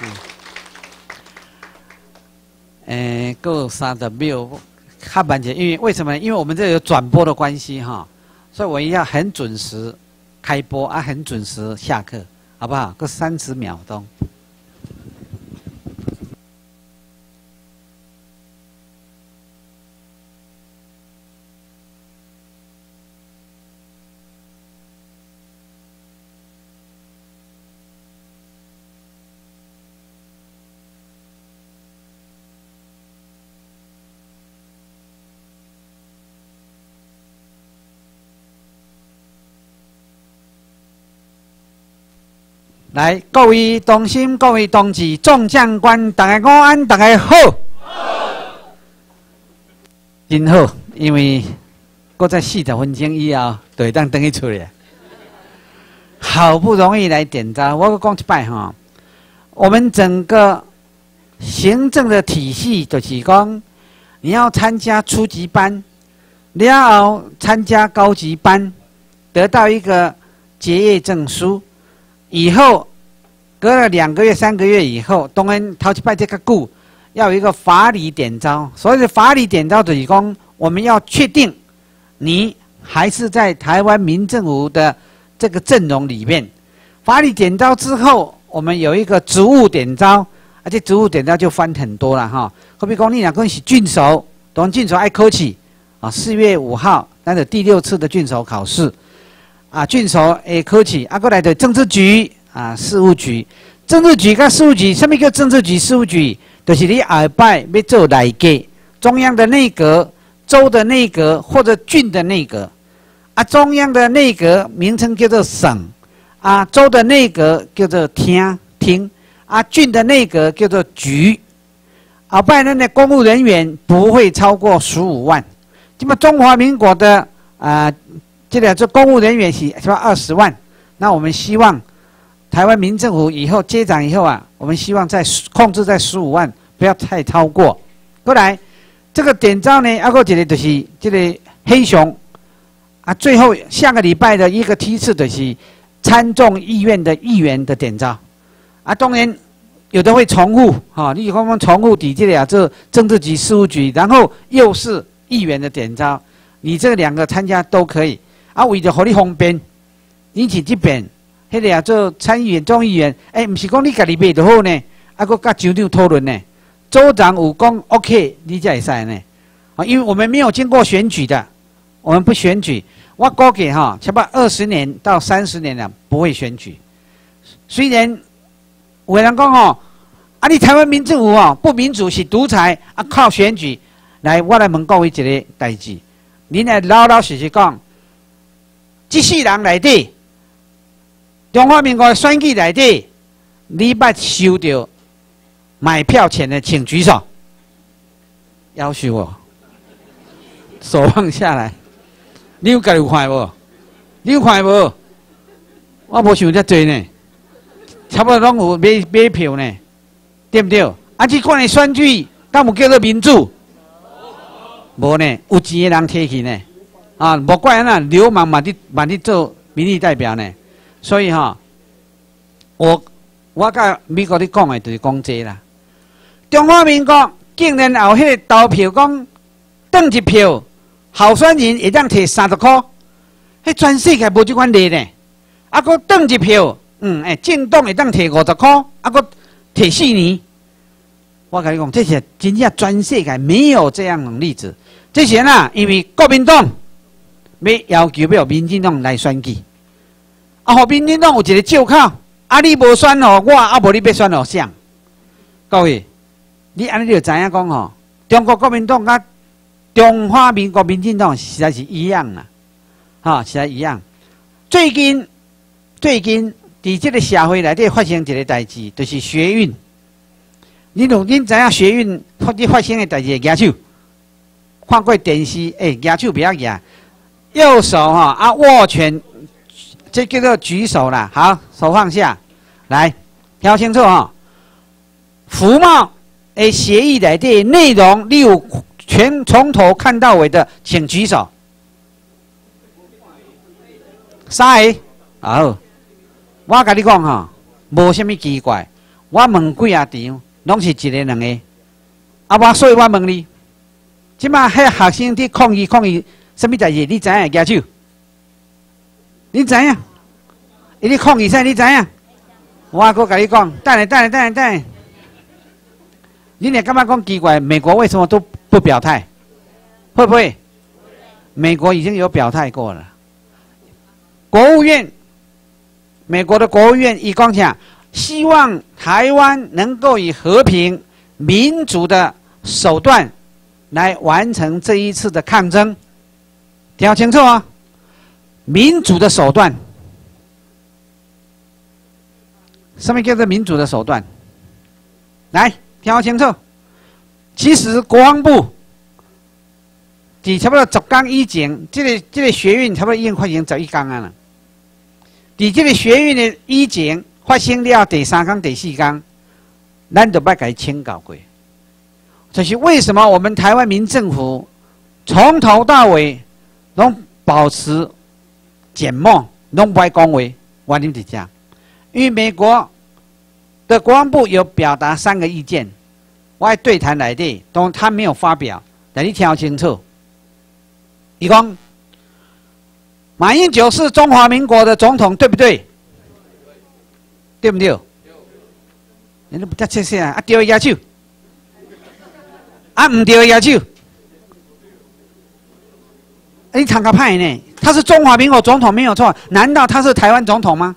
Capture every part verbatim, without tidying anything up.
诶，够三的秒看半节，因为为什么？因为我们这有转播的关系哈，所以我要很准时开播啊，很准时下课，好不好？够三十秒钟。来，各位同心，各位同志，众将官，大家午安，大家好。好。真好，因为搁在四十分钟以后，就会当登去出来。好不容易来点招，我讲一摆哈，我们整个行政的体系就是讲，你要参加初级班，你要参加高级班，得到一个结业证书。以后隔了两个月、三个月以后，当然头一摆这个久，要有一个法理点招。所谓的法理点招就是讲，我们要确定你还是在台湾民政府的这个阵容里面。法理点招之后，我们有一个职务点招，而且职务点招就分很多了哈。好比讲，你若讲是郡守，当郡守爱考试啊，四月五号那是第六次的郡守考试。啊，郡守会考试，啊，过来的政治局啊，事务局，政治局跟事务局，什么叫政治局、事务局？就是你下摆要做内阁，中央的内阁、州的内阁或者郡的内阁。啊，中央的内阁名称叫做省，啊，州的内阁叫做厅厅，啊，郡的内阁叫做局。后摆咱的公务人员不会超过十五万。那么中华民国的啊。这个做公务人员是是吧？二十万，那我们希望台湾民政府以后接掌以后啊，我们希望在控制在十五万，不要太超过。过来，这个点招呢，还有一个就是这个黑熊啊，最后下个礼拜的一个梯次就是参众议院的议员的点招啊，当然有的会重复哈，你刚刚重复抵这里啊，这政治局、事务局，然后又是议员的点招，你这两个参加都可以。啊，为着互你方便，你去这边，迄个啊做参议员、众议员，哎、欸，唔是讲你家己买就好呢，啊，佮甲州长讨论呢，州长有讲 OK， 你才会使呢。啊，因为我们没有经过选举的，我们不选举。我估计哈，差不多二十年到三十年了，不会选举。虽然有人讲哦，啊，你台湾民政府哦不民主是独裁，啊靠选举。来，我来问各位一个代志，恁来老老实实讲。这世人内底，中华民国选举内底，你捌收到买票钱的，请举手。要求我，手放下来。你有家有看无？你有看无？我无想遮多呢，差不多拢有买买票呢，对不对？啊，这款的选举，敢有叫做民主？无呢，有钱的人摕去呢。啊，莫怪那流氓嘛，你嘛你做民意代表呢，所以哈、哦，我我甲美国你讲的就是讲这啦。中华民国竟然有迄个投票讲，登一票候选人会当摕三十块，迄全世界无这款例呢。啊，佮登一票，嗯，诶，政党会当摕五十块，啊，佮摕四年。我甲你讲，这些真正全世界没有这样的例子。这些呢，因为国民党。要要求要民进党来选举，啊，互民进党有一个借口，啊，你无选哦，我啊无你要选哦，谁？各位，你安尼就知影讲吼，中国国民党甲中华民国民进党实在是一样啦，哈，实在一样。最近最近伫这个社会内底发生一个代志，就是学运。你拢恁知影学运发伫发生的代志，举手。看过电视，诶、欸，举手不要举。右手哈啊握拳，这叫做举手啦。好，手放下，来挑清楚哈。服贸诶协议内底内容，你有全从头看到尾的，请举手。三个，好，我跟你讲哈，无什么奇怪。 我问几啊场，拢是一个两个。啊，我所以我问你，即马迄学生伫抗议抗议什么代志？你知影举手？你知影？伊咧抗议啥？你知影？我搁甲你讲，等下等下等下等下，你俩干嘛讲奇怪？美国为什么都不表态？会不会？美国已经有表态过了。国务院，美国的国务院伊讲讲，希望台湾能够以和平、民主的手段来完成这一次的抗争。听清楚啊！民主的手段。什么叫做民主的手段？来，听清楚。其实国防部伫差不多十天以前，这个这个学运差不多已经发生十一天啊了。伫这个学运的以前发生了第三天、第四天，咱就捌甲伊请教过。就是为什么我们台湾民政府从头到尾拢保持缄默，拢不爱讲话，原因是这样。因为美国的国防部有表达三个意见，我在对谈来的，都他没有发表，但你听清楚。伊讲，马英九是中华民国的总统，对不对？对不对？你都不得切切啊！啊，对要手，啊，唔对要手。你谈个派呢？他是中华民国总统没有错，难道他是台湾总统吗？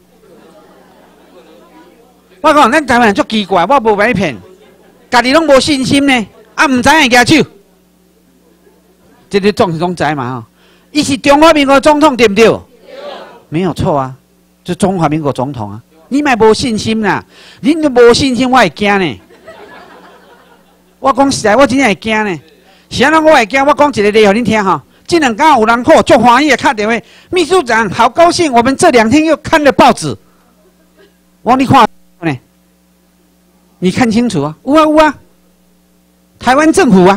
我讲，咱台湾人足奇怪，我无被你骗，家己拢无信心呢，啊，唔知影举手，这个总是总知嘛吼。伊是中华民国总统对不对？没有错啊，就中华民国总统啊。你咪无信心啦，恁都无信心，我会惊呢。我讲实在，我真正会惊呢。是安怎我会惊？我讲一个例互恁听吼。这两天有人好，足欢喜的打电话，秘书长好高兴，我们这两天又看了报纸。我你看。你看清楚啊！有啊有啊，台湾政府啊，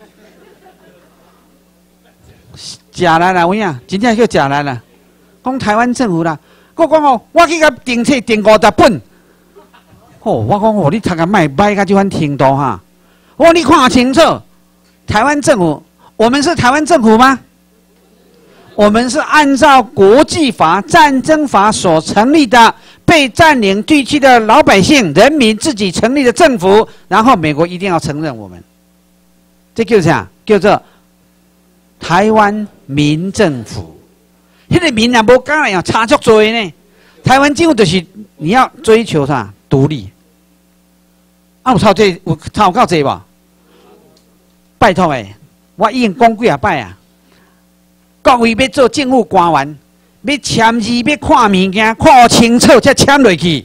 假来啦，有影，真正叫假来啦。讲台湾政府啦，我讲哦，我去甲订册订五十本。哦，我讲哦，你读个卖卖到这番程度哈。我说你看清楚，台湾政府，我们是台湾政府吗？我们是按照国际法、战争法所成立的。被占领地区的老百姓、人民自己成立的政府，然后美国一定要承认我们，这叫啥？叫做台湾民政府。那个民啊，无讲来呀，差足多呢。台湾政府就是你要追求啥独立。啊，有超这有超够这无？拜托诶，我已经讲几啊摆啊，各位要做政府官员。要签字，要看物件，看清楚才签落去。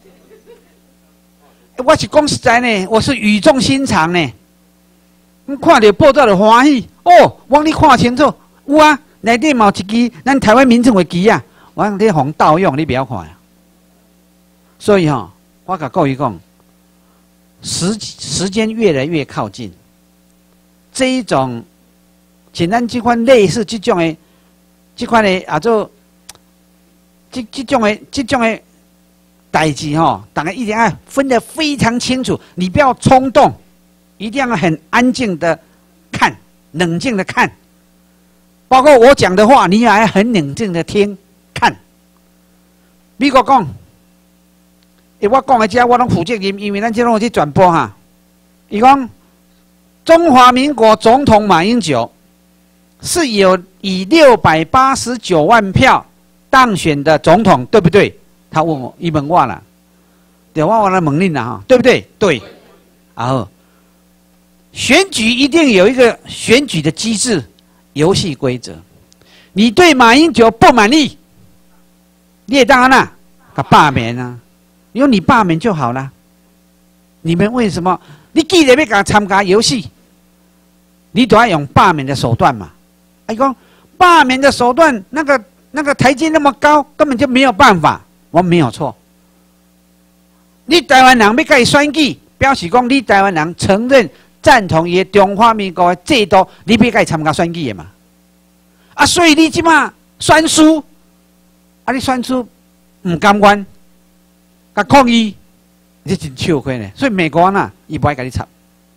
我是讲实在呢，我是语重心长呢。我看到报道就欢喜哦，我你看清楚，有啊，内底嘛有一支咱台湾民政的旗啊，我你互盗用，你不要看啊。所以哈、哦，我甲各位讲，时时间越来越靠近，这一种，像咱这款类似这种的，这款的啊做。这这种的这种的代志吼，大家一定要分得非常清楚，你不要冲动，一定要很安静的看，冷静的看。包括我讲的话，你也要很冷静的听看。美国讲，诶，我讲的这我拢负责任，因为咱这拢有去转播哈。伊讲，中华民国总统马英九是有以六百八十九万票。当选的总统对不对？他问我，伊问我啦，对，我我来问恁啦哈，对不对？对。然后选举一定有一个选举的机制、游戏规则。你对马英九不满意，你也当然啦，他罢免啊，因为你罢免就好了。你们为什么？你既然要甲参加游戏，你都要用罢免的手段嘛。伊讲罢免的手段那个。那个台阶那么高，根本就没有办法。我没有错。你台湾人要甲伊选举，表示讲你台湾人承认、赞同伊中华民国的制度，你要甲伊参加选举的嘛？啊，所以你即马选输，啊，你选输唔甘愿，甲抗议， 这真笑亏呢。所以美国呢，伊不爱跟你吵，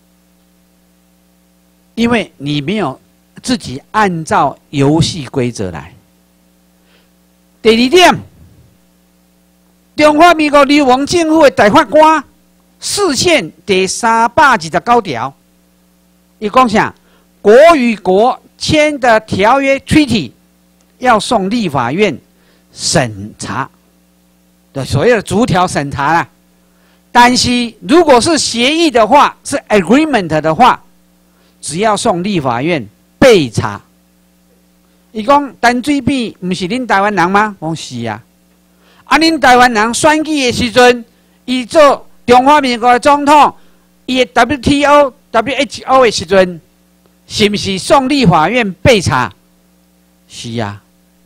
因为你没有自己按照游戏规则来。第二点，中华民国流亡政府的大法官释宪第三百二十九条，伊讲啥？国与国签的条约 treaty 要送立法院审查，对，所谓的逐条审查啦。但是如果是协议的话，是 agreement 的话，只要送立法院备查。伊讲陈水扁不是恁台湾人吗？我讲是啊。啊，恁台湾人选举的时阵，伊做中华民国的总统，伊的 W T O、W H O 的时阵，是不是送立法院备查？是啊。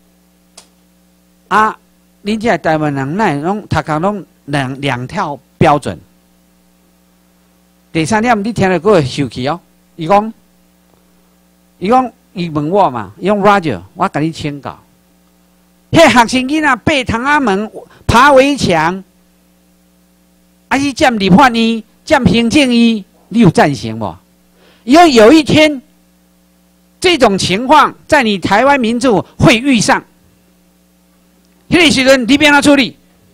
啊，恁这台湾人那拢读讲拢两两套标准。第三点，你听了个受气哦。伊讲，伊讲，伊问我嘛，伊讲 Roger， 我甲你请教。迄学生囡仔爬窗仔门、爬围墙，啊去占立法院、占行政院，你有赞成无？因为有一天，这种情况在你台湾民众会遇上。迄个时阵，你要怎处理？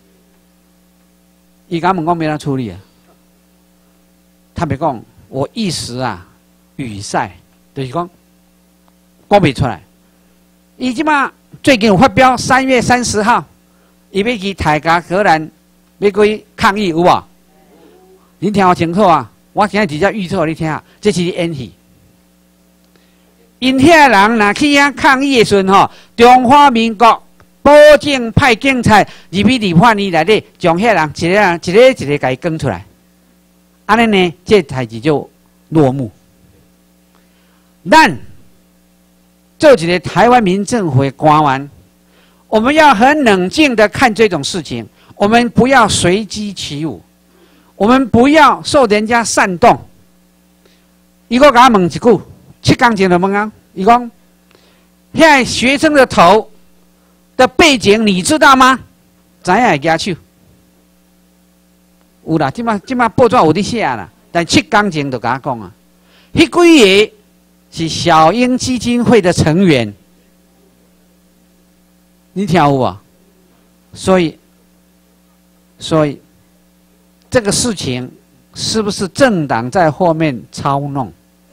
伊甲问讲要怎处理啊？他别讲，我一时啊语塞，就是讲讲不出来。伊即马最近有发表，三月三十号，伊要去台加荷兰要去抗议，有无？你听我清楚啊！我现在直接预测你听下，这是演戏。因遐人若去遐抗议的时阵吼，中华民国保证派警察入去立法院内底，将遐人一个人一个一个甲伊讲出来。安尼呢，这代志就落幕。咱做一个台湾民政府的官员，我们要很冷静的看这种事情，我们不要随机起舞，我们不要受人家煽动。伊个甲我问一句，七天前就问啊，伊讲，现在学生的头的背景你知道吗？知影会举手。有啦，即马即马报纸有伫写啦，但七天前就甲我讲啊，迄几个是小英基金会的成员，你听有无？所以，所以这个事情是不是政党在后面操弄？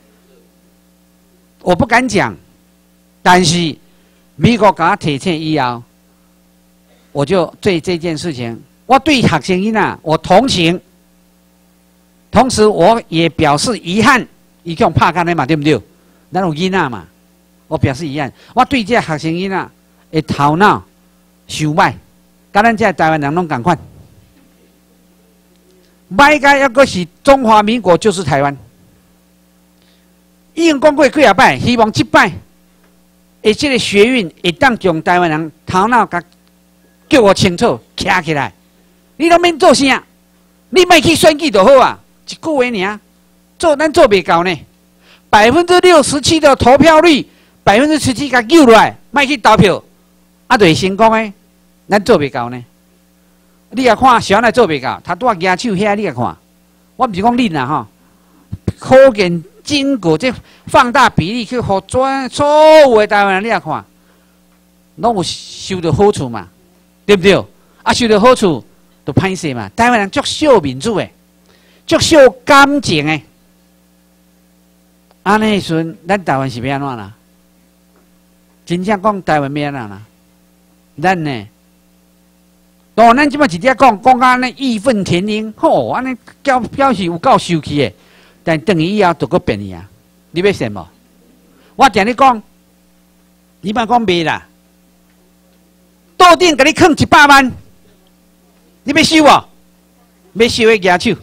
我不敢讲，但是美国给他提醒以后，我就对这件事情，我对学生囡仔我同情，同时我也表示遗憾，伊叫拍干的嘛，对不对？咱有囡仔嘛，我表示遗憾。我对这学生囡仔的头脑想歹，甲咱这台湾人拢同款。歹个要个是中华民国就是台湾。已经讲过几啊摆，希望这摆，而这个学运会当将台湾人头脑甲叫我清楚徛起来。你拢免做啥，你莫去选举就好啊，一句话尔，做咱做袂到呢。百分之六十七的投票率，百分之十七甲救落来，莫去投票，啊，就会成功诶。咱做袂到呢。你也看，小来做袂到，他拄啊举手遐，你也看。我毋是讲恁啊吼，可见经过这放大比例去互全所有的台湾人，你也看，拢有受到好处嘛，对不对？啊，受到好处就歹势嘛。台湾人足少民主诶，足少感情诶。安尼时阵，咱台湾是要安怎啦？真正讲台湾要安怎啦？咱呢？哦，咱即摆直接讲，讲安尼义愤填膺，吼，安尼表表示有够受气诶。但等于以后就搁变去啊！你要信无？我听你讲，你莫讲袂啦。桌顶甲你囥一百万，你要收无？要收的举手。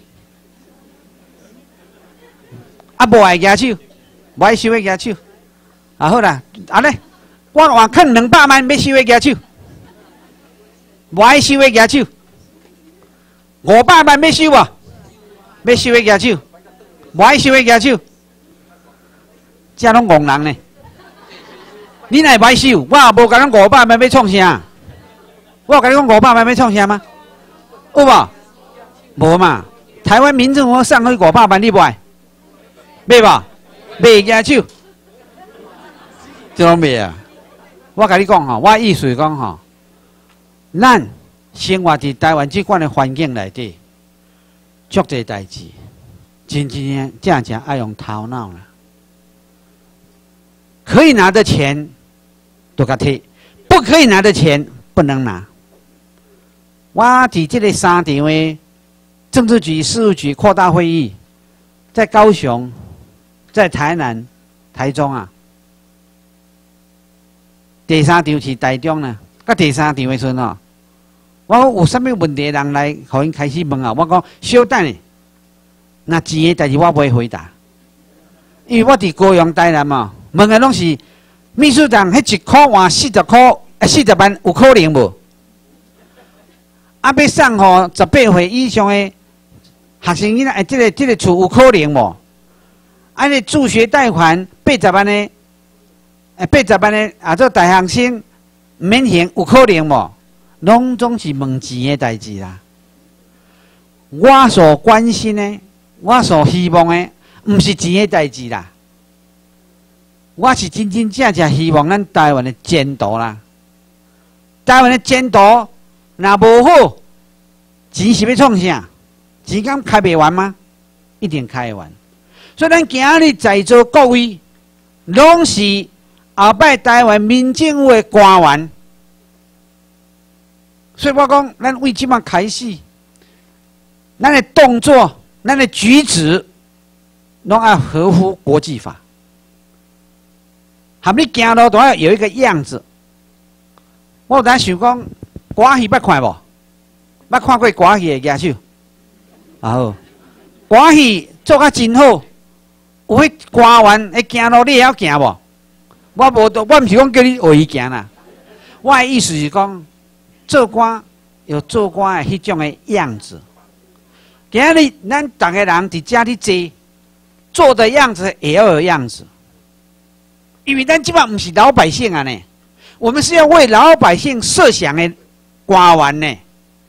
啊，无爱举手，无爱收的举手。啊，好啦，安尼，我换囥两百万，要收的举手。无爱收的举手。五百万要收无？要收的举手。无爱收的举手，这拢戆人呢。你若无爱收，我也无甲咱五百万要创啥？我有甲你讲五百万要创啥吗？有无？ 无嘛？台湾民政府送去五百万，你买？买吧？买举手，这拢买啊！我甲你讲吼，我意思讲吼，咱生活伫台湾这款的环境内底，足侪代志，真真正正爱用头脑啦。可以拿的钱都甲摕，不可以拿的钱不能拿。我伫这个三场的政治局、事务局扩大会议，在高雄、在台南、台中啊。第三场是台中呢，甲第三场的时阵哦，我讲有啥物问题人来，互因开始问啊。我讲小等咧，那钱的代志我袂回答，因为我伫高雄、台南嘛，问的拢是秘书长，迄一箍换四十箍，啊四十万有可能无？啊，要送互十八岁以上的学生囡仔，哎，这个这个厝有可能无？啊，你助学贷款八十万的。诶，八十万的啊，做大学生免还有可能无？拢总是问钱的代志啦。我所关心的，我所希望的，毋是钱的代志啦。我是真真正正希望咱台湾的前途啦。台湾的前途若无好，钱是要创啥？钱敢开袂完吗？一定开得完。所以咱今日在座各位，拢是。后摆台湾民政府的官员，所以我讲，咱为即马开始，咱的动作、咱的举止，拢要合乎国际法。含你行路都要有一个样子。我有当想讲，歌戏捌看无？捌看过歌戏的举手？啊好，歌戏做甲真好，有迄官员会行路，你会晓行无？我无，我毋是讲叫你学伊行啦。我的意思是讲，做官有做官的迄种的样子。今日咱逐个人伫遮咧坐，做的样子也要有样子。因为咱即摆毋是老百姓啊呢，我们是要为老百姓设想的官员呢。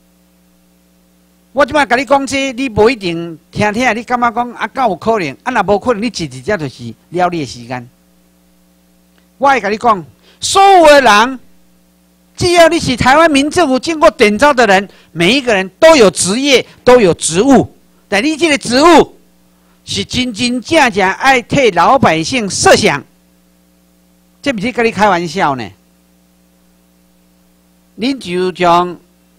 我即摆甲你讲这，你无一定听听，你感觉讲啊，敢有可能？啊，若无可能，你直直接就是了你的时间。我会跟你讲，所有的人，只要你是台湾民政府经过点招的人，每一个人都有职业，都有职务。但你这个职务是真真正正爱替老百姓设想，这不是跟你开玩笑呢。您就将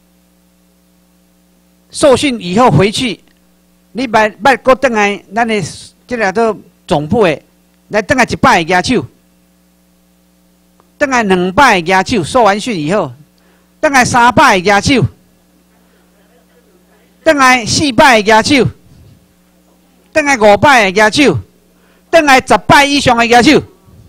受训以后回去，你摆摆过等来，咱的这个都总部的来等来一摆的举手。等来两摆的举手，受完训以后，等来三摆的举手，等来四摆的举手，等来五摆的举手，等来十摆以上的举手。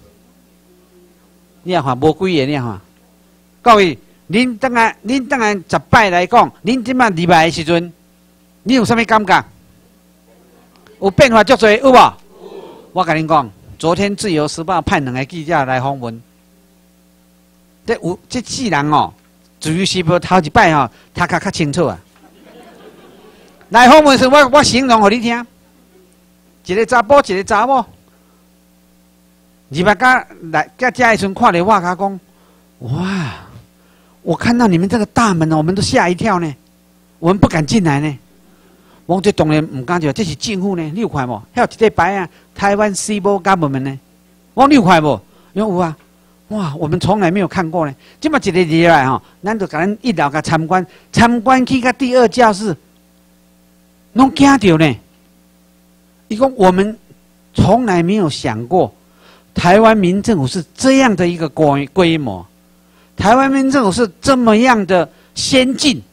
你看无几个，你看，各位，恁等来，恁等来十摆来讲，恁即摆入来的时阵，你有啥物感觉？有变化足多，有无？我甲恁讲，昨天《自由时报》派两个记者来访问。这有这世人哦，自由时报头一摆吼，读较较清楚啊。来访问时，我我形容给你听，一个查甫，一个查某，入来甲来甲遮的时阵，看到我甲讲，哇！我看到你们这个大门，我们都吓一跳呢，我们不敢进来呢。我这当然唔敢就，这是政府呢，你有看无？还有一个牌啊，台湾 Civil Government 呢，我你有看无？有有啊。哇，我们从来没有看过呢。这么一个入来吼，咱就甲咱一楼甲参观，参观去到第二教室，拢惊到呢。伊讲我们从来没有想过，台湾民政府是这样的一个规规模，台湾民政府是这么样的先进。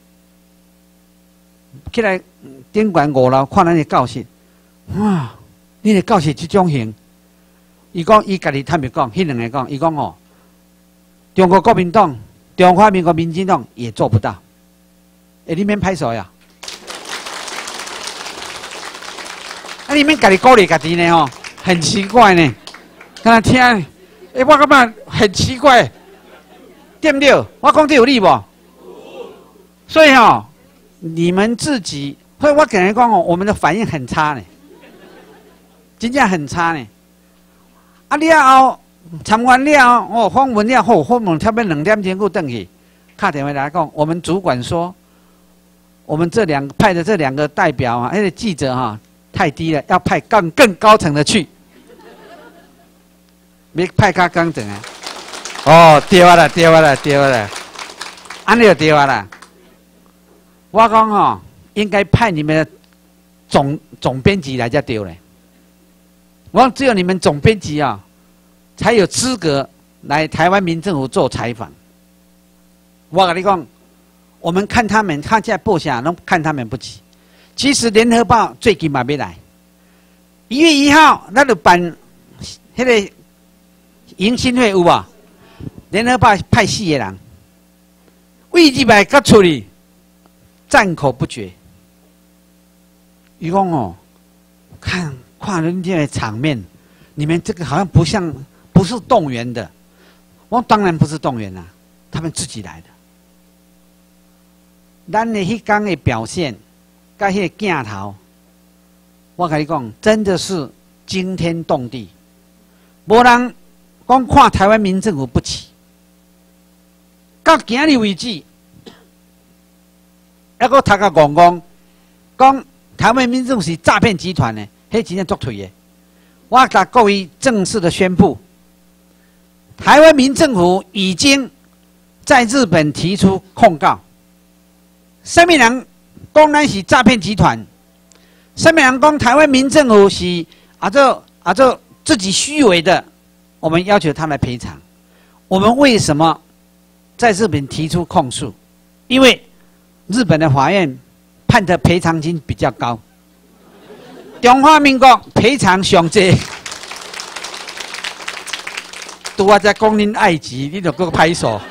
起来顶悬五楼看咱的教室，哇，你的教室这种型。伊讲伊家己坦白讲，迄两个讲，伊讲哦，中国国民党、中华民国民进党也做不到。哎，你免拍手呀！啊，你免家己鼓励家己呢吼，很奇怪呢。刚才听，哎，我感觉很奇怪，对不对？我讲对有理不？所以吼，你们自己所以我跟人讲哦，我们的反应很差呢，真正很差呢。啊了后参观了哦，访问了后，访问差不多两点钟又回去，打电话来讲，我们主管说，我们这两派的这两个代表啊，那个记者哈、啊、太低了，要派更更高层的去，没派较高层啊。哦，对啊啦，对啊啦，对啊啦，安尼就对啊啦。我讲哦，应该派你们的总总编辑来才对嘞。我讲只有你们总编辑啊，才有资格来台湾民政府做采访。我跟你讲，我们看他们，看在报下，拢看他们不起。其实联合报最近嘛要来，一月一号，咱就办迄个迎新会有无？联合报派四个人，为入来甲出去，赞口不绝。伊讲哦，看看人家的场面，你们这个好像不像，不是动员的。我当然不是动员啦、啊，他们自己来的。咱的迄天的表现，甲迄个镜头，我跟你讲，真的是惊天动地，无人讲看台湾民政府不起。到今日为止，抑个读个讲讲，讲台湾民政府是诈骗集团呢，迄真正作退的。我甲各位正式的宣布，台湾民政府已经在日本提出控告。什么人讲咱是诈骗集团？什么人讲台湾民政府是啊这啊这自己虚伪的？我们要求他来赔偿。我们为什么在日本提出控诉？因为日本的法院判的赔偿金比较高，中华民国赔偿上济。拄我才讲恁爱钱，你就搁拍手。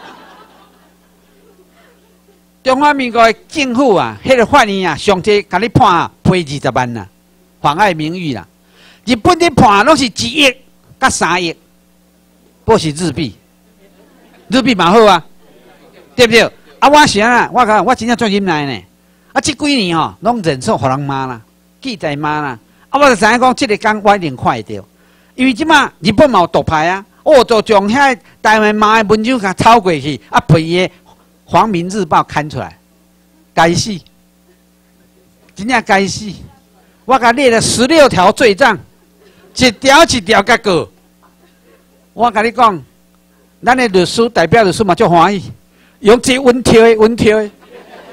中华民国的政府啊，迄、那个法院啊，上济甲你判啊，赔二十万啦，妨碍名誉啦。日本的判拢是一亿甲三亿，不是日币，日币嘛好啊，对不对？啊，我想啊，我讲我真正做忍耐呢。啊，这几年吼、哦，拢忍受互人骂啦，记者骂啦。啊，我就知影讲，这个工我一定看会到，因为即马日本嘛有毒牌啊，哦，就将遐台湾骂的文章甲抄过去，啊，赔伊个。黄明日报刊出来，该死，真正该死！我甲列了十六条罪状，一条一条甲过。我甲你讲，咱的律师代表律师嘛足欢喜，用这稳跳的稳跳的。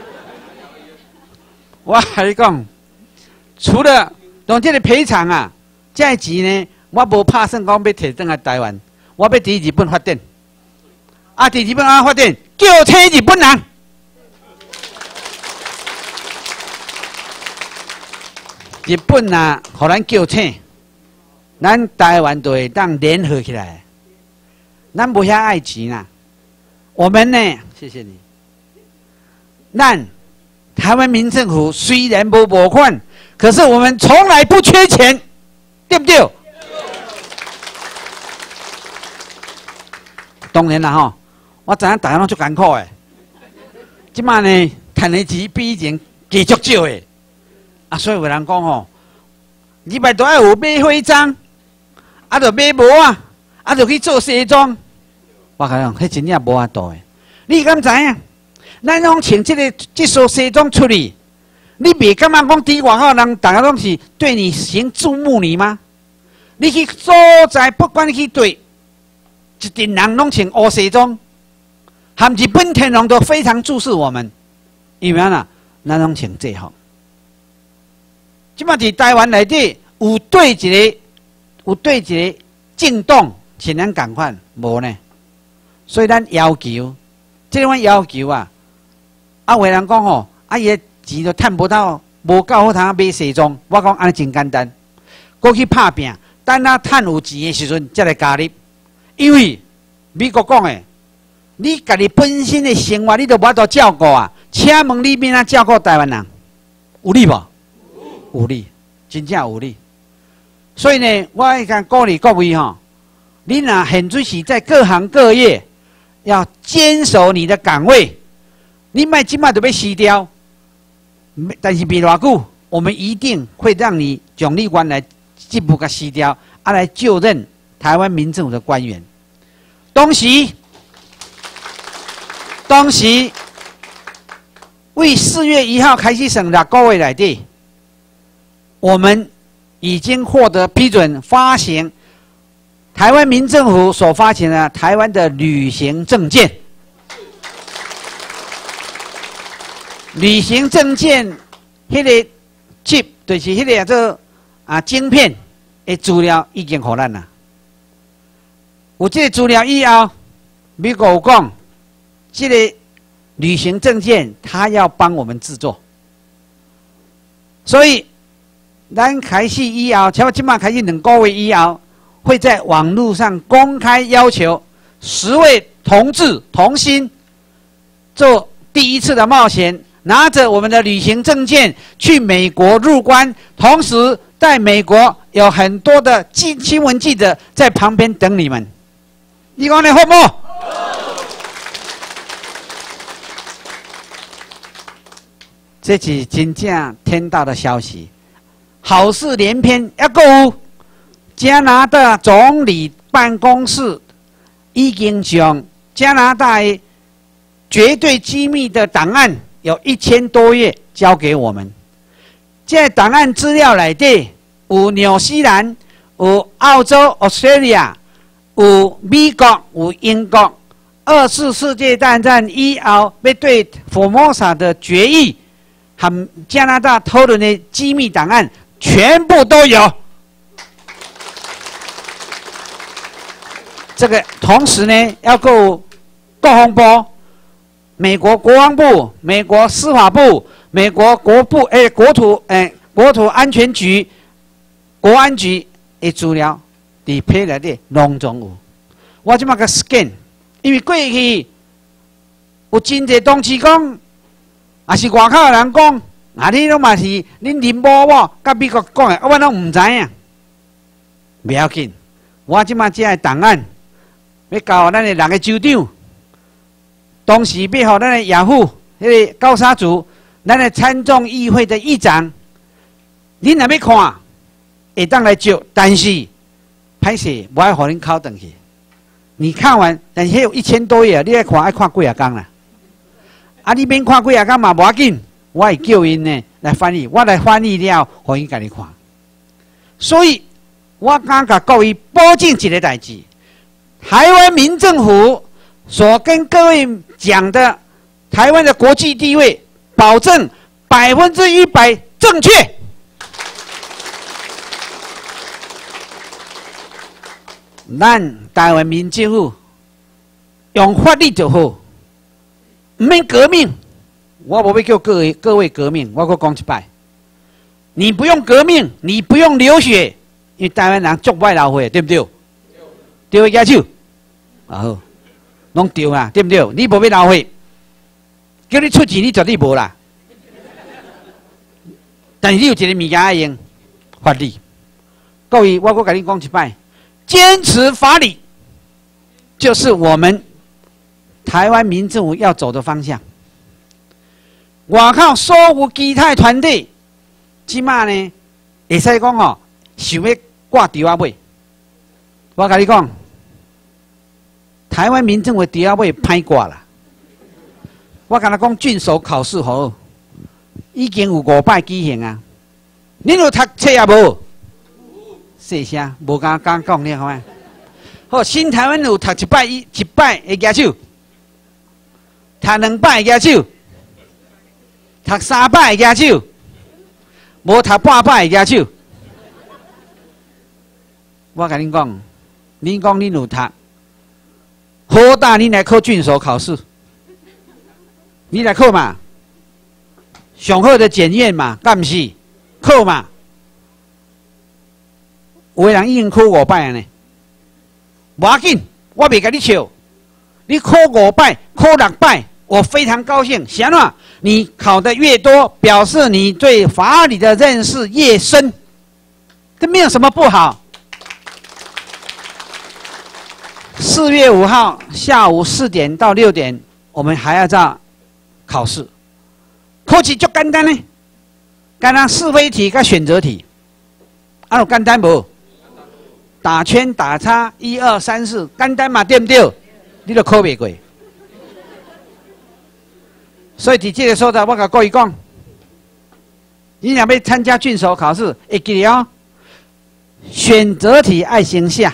我甲你讲，除了用这个赔偿啊，这个钱呢，我无拍算讲要摕转来台湾，我要伫日本发展。啊！伫日本啊发展，叫请日本人。日本啊，互咱叫请，咱台湾就会当联合起来。咱无遐爱钱啦，我们呢，谢谢你。咱台湾民政府虽然无拨款，可是我们从来不缺钱，对不对？当然啦，吼。我知影大家拢足艰苦诶，即摆呢，赚的钱比以前加足少诶，啊，所以有人讲吼，你摆都爱有买徽章，啊，着买帽啊，啊，着去做西装。我甲你讲，迄真正无法度诶。你敢知影？咱拢穿即个即身西装出去，你袂感觉讲伫外口人大家拢是对你行注目你吗？你去所在，不管你去对，一群人拢穿乌西装。含日本天皇都非常注视我们，因为啊，咱拢穿制服。即马伫台湾内底有对一个，有对一个政党，请咱共款无呢？所以咱要求，即款要求啊，啊，有人讲吼，啊，伊个钱都趁不到，无够好通买西装。我讲安尼真简单，过去拍拼，等咱趁有钱的时阵，才来加入。因为美国讲的。你家己本身的生活，你都无法度照顾啊！请问你要怎照顾台湾人？有理无？有理，真正有理。所以呢，我爱讲鼓励各位哈，你若现在是在各行各业，要坚守你的岗位。你莫即马就要死掉， 但是别偌久，我们一定会让你奖励官来进步个撕掉，啊来就任台湾民政府的官员。东西，东西，为四月一号开始省六个月来的，我们已经获得批准发行台湾民政府所发行的台湾的旅行证件。旅行证件，迄个 chip 就是迄个做啊晶片的资料已经给咱啦。有这个资料以后，美国有讲，这个旅行证件他要帮我们制作，所以咱开始以后，像今麦开始两个月以后，会在网络上公开要求十位同志同心做第一次的冒险。拿着我们的旅行证件去美国入关，同时在美国有很多的记新闻记者在旁边等你们。你讲你好不？这是真正天大的消息，好事连篇。还有加拿大总理办公室已经将加拿大的绝对机密的档案。有一千多页交给我们，这档案资料内底有纽西兰、有澳洲 （Australia）、有美国、有英国。二次世界大战以后，要对福摩萨的决议和加拿大讨论的机密档案，全部都有。这个同时呢，要够国防部。美国国防部、美国司法部、美国国部诶国土诶国土安全局、国安局的资料，伫批来的拢总有。我即马个 scan， 因为过去有真侪同志讲，也是外口人讲，啊你拢嘛是恁林某某甲美国讲的，我拢唔知影。不要紧，我即马只个档案要交咱的两个州长。当时要予咱的亚虎，迄个高沙族，咱的参众议会的议长，恁若要看，会当来借，但是歹势，无爱互恁拷转去。你看完，但是迄有一千多页，你爱看爱看几啊工啦。啊，你免看几啊工嘛，无要紧，我会叫因呢来翻译，我来翻译了，互因家己看。所以，我敢甲各位保证一个代志：台湾民政府所跟各位讲的台湾的国际地位，保证百分之一百正确。咱台湾民政府用法律就好，唔免革命。我无要叫各位各位革命，我搁讲一摆，你不用革命，你不用流血，因为台湾人足歹流血，对不对？对个举手，啊好。拢对啦，对不对？你无要流血，叫你出钱，你绝对无啦。但是你有一个物件爱用，法律。各位，我搁甲你讲一摆，坚持法理，就是我们台湾民政府要走的方向。外口所有其他团队，即马呢，会使讲哦，想要挂猪仔尾。我甲你讲。台湾民政府第二位歹挂啦，我跟他讲郡守考试好，已经有五摆举行啊。恁有读册也无？细声，无敢敢讲你好吗？好，新台湾有读一摆一一摆会举手，读两摆会举手，读三摆会举手，无读半摆会举手。我跟恁讲，恁讲恁有读。好大，你来考郡守考试，你来考嘛？上好的检验嘛，干不是？考嘛？有的人已经考五摆呢，无要紧，我袂甲你笑。你考五摆，考六摆，我非常高兴。显然，你考得越多，表示你对法理的认识越深，这没有什么不好。四月五号下午四点到六点，我们还要再考试。考试就简单呢， 敢若是非题甲选择题，啊，有简单无？打圈打叉，一二三四，简单嘛，对不对？你都考袂过。所以伫这个所在，我甲各位讲，你若要参加郡守考试，会记得哦。选择题爱先下，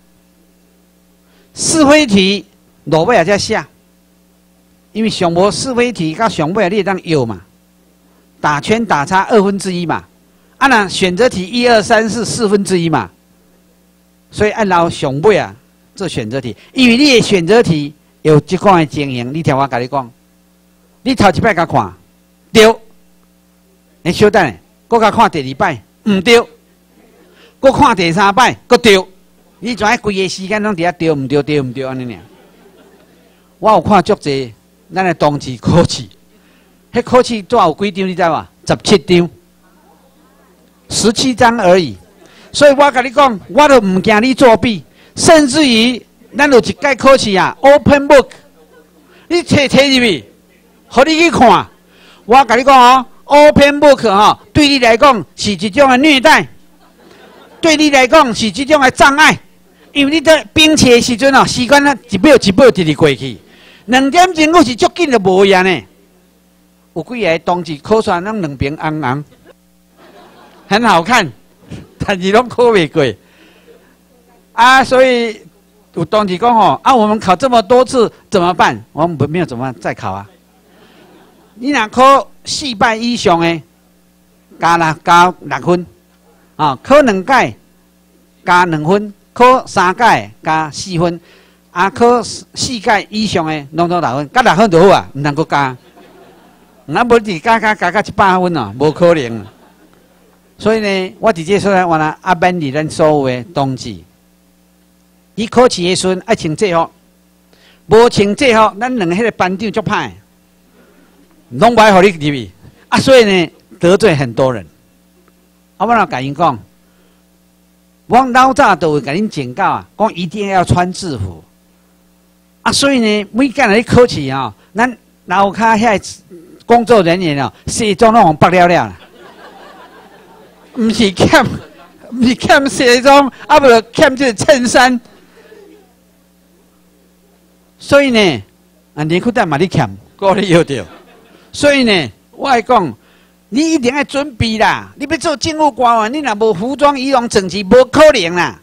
是非题落尾也才下，因为上无是非题甲上尾你会当有嘛，打圈打叉二分之一嘛，啊那选择题一二三四四分之一嘛。所以按照上尾啊做选择题，因为你的选择题有这款的经营，你听我甲你讲，你头一摆甲看对，你稍等下，搁甲看第二摆唔对，搁看第三摆搁对，你怎爱规个时间拢伫遐对唔对对唔对安尼尔？我有看足济咱的冬季考试，迄考试多有几张你知无？十七张，十七张而已。所以我甲你讲，我都唔惊你作弊，甚至于咱有一届考试啊 ，open book， 你摕摕入去，互你去看。我甲你讲哦 ，open book 吼，对你来讲是一种的虐待，对你来讲是一种的障碍，因为你在冰期的时阵哦，时间啊一秒一秒直直过去，两点钟我是足紧就无样呢。有几个冬季考出来，拢两边红红，很好看。但是拢考袂过啊，所以有同学讲吼啊，我们考这么多次怎么办？我们没有怎么办，再考啊。你若考四摆以上的，加六加六分啊；考两届加两分，考三届加四分，啊，考四届以上的拢都六分，加六分就好啊，唔通搁加。咱无伫加加加加一百分哦，无可能。所以呢，我直接说来，我呢阿勉励咱所有的同志，伊考试的时阵爱穿制服，无穿制服，咱两个迄个班长足歹，拢歹互你入去啊。所以呢，得罪很多人。啊，我若甲因讲，我老早都会甲恁警告啊，讲一定要穿制服。啊，所以呢，每间来考试啊，咱楼骹遐工作人员哦，西装拢红白了了啦。唔是欠，唔是欠西装，啊不欠这衬衫。所以呢，啊连裤带嘛你欠，个你要着。所以呢，我爱讲，你一定要准备啦。你要做政务官员，你若无服装仪容整齐，无可能啦。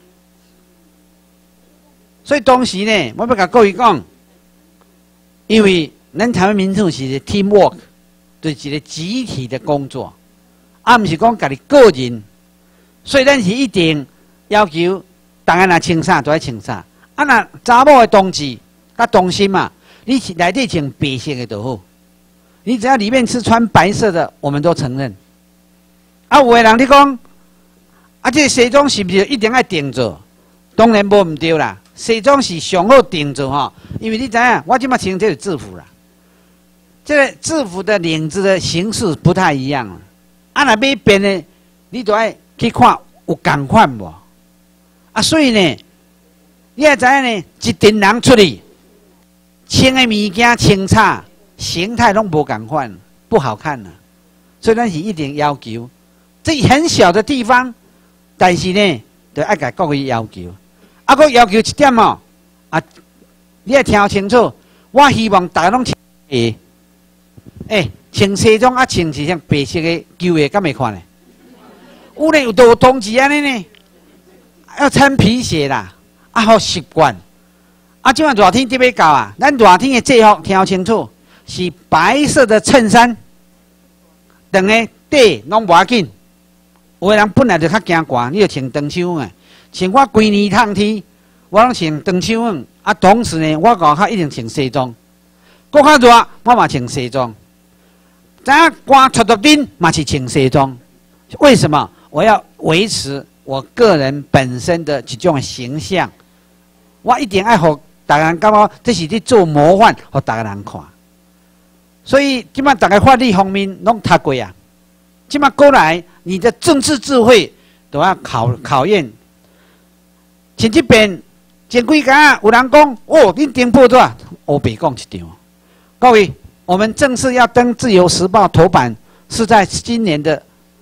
所以当时呢，我要甲各位讲，因为咱台湾民主是一个 teamwork， 就是一个集体的工作。啊，毋是讲家己个人，所以咱是一定要求，大家若穿啥就爱穿啥。啊，若查某的同志甲同心嘛，你内底穿白色的就好。你只要里面是穿白色的，我们都承认。啊，有的人你讲，啊，这西装是不是一定要定做？当然无毋对啦，西装是上好定做吼，因为你知影，我即马穿这个制服啦，这个制服的领子的形式不太一样。啊，若要变呢，你就爱去看有共款无？啊，所以呢，你也知影呢，一群人出去，穿的物件清差，形态拢无共款，不好看了。所以咱是一定要求，这很小的地方，但是呢，就爱甲各位要求。啊，佮要求一点哦，啊，你要听清楚，我希望大家拢穿白，诶。穿西装啊，穿是像白色的旧的，敢会看呢？有呢，有有同志安尼呢，要穿皮鞋啦，啊，好习惯。啊，即晚热天特别到啊，咱热天的制服听清楚，是白色的衬衫，长的底拢无要紧。有的人本来就较惊寒，你就穿长袖啊。像我规年冬天，我拢穿长袖啊。啊，同时呢，我外口一定穿西装。搁较热，我嘛穿西装。知影寒出到顶嘛是穿西装，为什么？我要维持我个人本身的一种形象，我一定爱互大家感觉这是在做模范，互大家人看。所以今麦大家法律方面拢读过啊，今麦过来你的政治智慧都要考考验。像这边前几天有人讲哦，恁登报纸，我白讲一张，各位。我们正式要登《自由时报》头版，是在今年的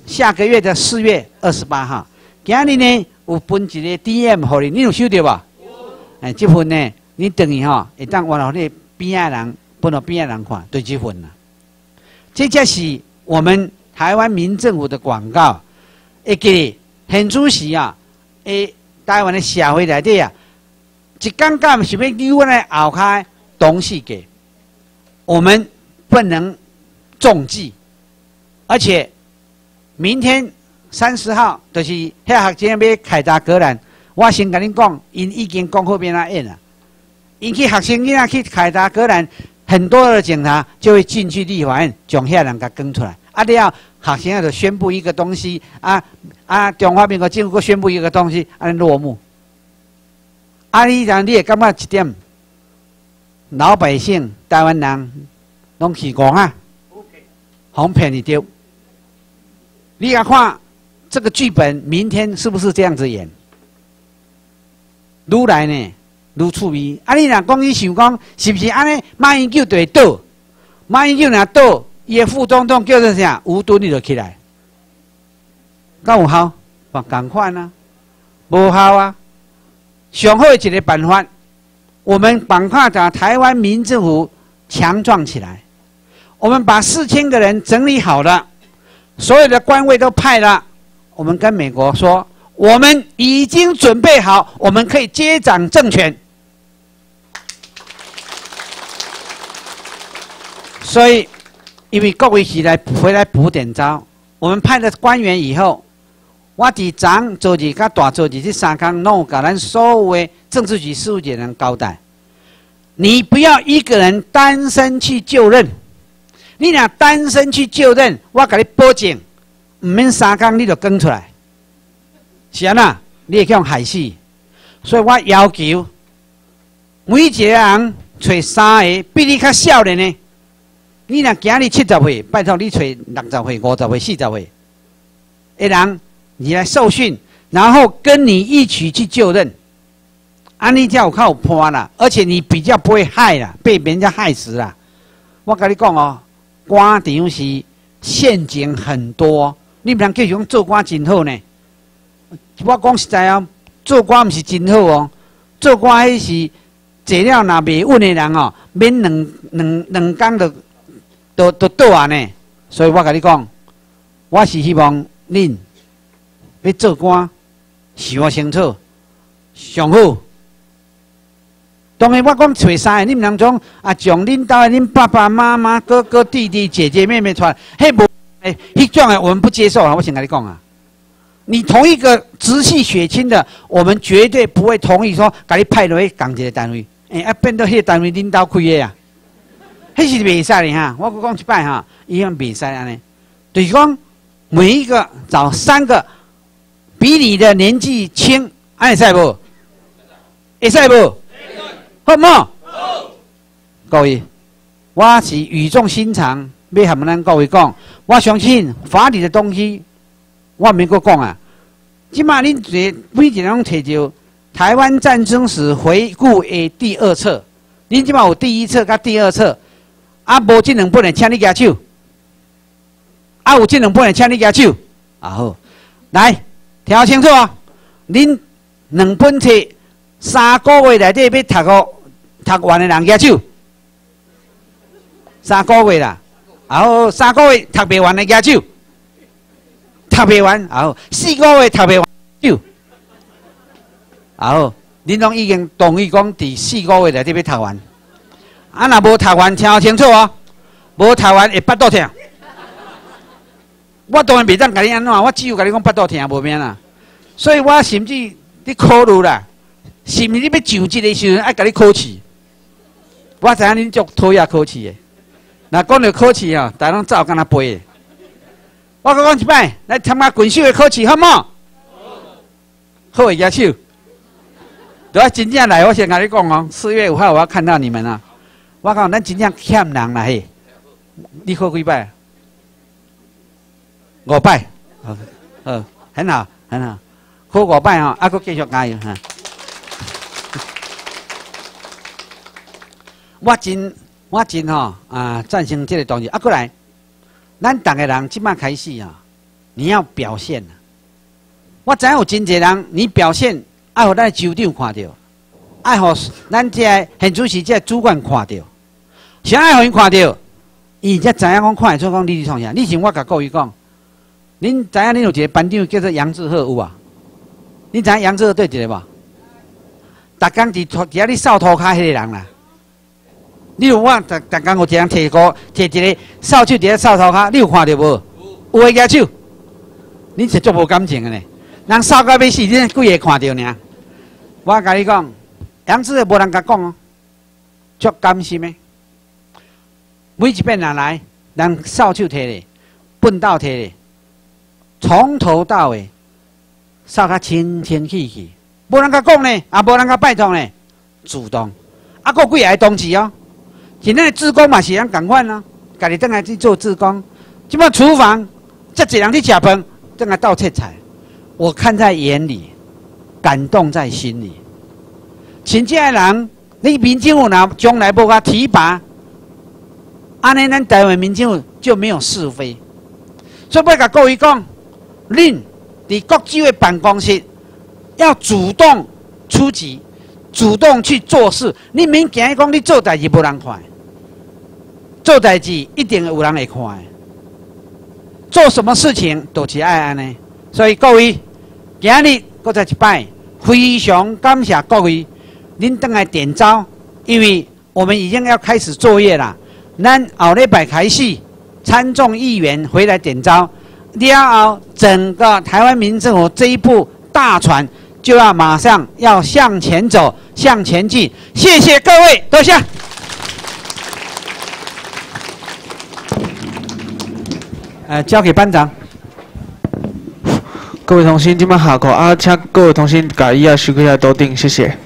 下个月的四月二十八号，今日呢有分一个 D M 给你，你有收到吧？哎，这份呢，你等于吼，会当换到你边仔人，分到边仔人看，对这份啦。这就是我们台湾民政府的广告，一个很主席啊，诶，台湾的社会内底啊，一刚刚是要给我来后开东西给，我们不能中计，而且明天三十号就是遐学生要凯达格兰，我先跟恁讲，因已经讲好边啊演了，因去学生囡仔去凯达格兰。很多的警察就会进去立法院，将遐人给跟出来。啊，你要学生就宣布一个东西，啊啊，中华民国政府宣布一个东西，安尼落幕。啊，你讲你也感觉一点，老百姓、台湾人拢起讲啊，哄骗你丢。你要看这个剧本，明天是不是这样子演？愈来呢？愈趣味，啊！你若讲伊想讲，是不是安尼？马英九就会倒，马英九若倒，伊个副总统叫做啥？吴敦义就起来，敢有效？嘛共款啊，无效啊！上好的一个办法，我们赶快把台湾民政府强壮起来。我们把四千个人整理好了，所有的官位都派了，我们跟美国说，我们已经准备好，我们可以接掌政权。所以，因为各位起来回来补点招，我们派了官员以后，我伫长做日甲大做日这三天，拢有甲咱所有的政治局事务局人交代，你不要一个人单身去就任，你若单身去就任，我甲你保证，唔免三天你就跟出来，是安那？你会去害死。所以我要求每一个人找三个比你较少年的。你若今日七十岁，拜托你找六十岁、五十岁、四十岁的人，你来受训，然后跟你一起去就任，安尼才有靠判啦，而且你比较不会害啦，被人家害死啦。我跟你讲哦，官场是陷阱很多，你不能继续讲做官真好呢。我讲实在啊，做官不是真好哦，做官迄是坐了若袂稳的人哦，免两两两工就。都都倒啊呢，所以我跟你讲，我是希望恁要做官，想清楚，上好。当然，我讲找三个，你们人种啊，将恁家的恁爸爸妈妈、哥哥、弟弟、姐姐、妹妹传，迄无诶，迄种的我们不接受啊！我先跟你讲啊，你同一个直系血亲的，我们绝对不会同意说，把你派落去共一个单位，诶、欸，啊变到迄个单位领导开的啊。迄是袂使的哈，我讲一摆哈，伊样袂使安尼，就是讲每一个找三个比你的年纪轻，安会使无？会使无？好唔好？好。各位，我是语重心长，要和咱各位讲，我相信法律的东西，我免阁讲啊。即马恁一每一个人摕着台湾战争史回顾的第二册，恁即马有第一册甲第二册。啊，无这两本的，请你举手。啊，有这两本的，请你举手。啊好，来听清楚哦。恁两本册三个月内底要读哦，读完的人举手。三个月啦，啊好，三个月读袂完的举手。读袂完，啊好，四个月读袂完手。啊好，恁拢已经同意讲，伫四个月内底要读完。啊，若无读完，听清楚哦，无读完会腹肚痛。我当然袂当甲你安怎，我只有甲你讲腹肚痛，无免啦。所以我甚至你考虑啦，是毋是你要上职的时阵爱甲你考试？我知影恁足讨厌考试的。若讲到考试哦，大家拢走干那背的。我讲讲一摆，来参加军训的考试，好唔好？好会举手。对啊，真正来，我先甲你讲哦，四月五号我要看到你们啊。我讲，咱真正欠人啦嘿！你考几摆？五摆，好，好，很好，很好，考五摆吼，啊，佮继续加油哈！我真，我真吼啊，赞成这个东西。啊，过来，咱逐个人即摆开始啊， 你要表现啊！我知影有真侪人，你表现爱互咱州长看到，爱互咱这县主席这主管看到，谁爱互因看到，伊才知影讲看会出讲你是创啥？你像我甲各位讲，恁知影恁有一个班长叫做杨志浩有啊？恁知影杨志浩对一个无？逐工伫伫遐咧扫涂骹迄个人啦。你有我逐逐工有一人摕个摕一个扫帚伫遐扫涂骹，你有看到无？有诶举手，你是足无感情诶呢？人扫到要死，你几个看到呢？我甲你讲，杨志浩无人甲讲哦，足甘心诶。每一遍人来，人扫帚摕咧，粪斗摕咧，从头到尾扫甲清清气气。无人甲讲呢，也无人甲拜托呢，主动。啊，佫几个同志哦，今天的志工嘛是人共款哦，家己转来去做志工。即摆厨房，遮侪人去食饭，转来倒切菜，我看在眼里，感动在心里。请这个人，你民政府若将来无甲提拔，安尼咱台湾民政府就没有是非。所以要甲各位讲，恁伫各州的办公室。要主动出击，主动去做事。你免惊讲你做代志无人看，做代志一定有人会看。做什么事情都是爱安尼。所以各位，今日搁再一摆，非常感谢各位，恁倒来点招，因为我们已经要开始作业了。咱后礼拜开始，参众议员回来点招，了后整个台湾民政府这一部大船。就要马上要向前走，向前进。谢谢各位，多谢。呃，交给班长。 各位同心，今晚下课啊，请各位同心把椅仔收起来桌顶，谢谢。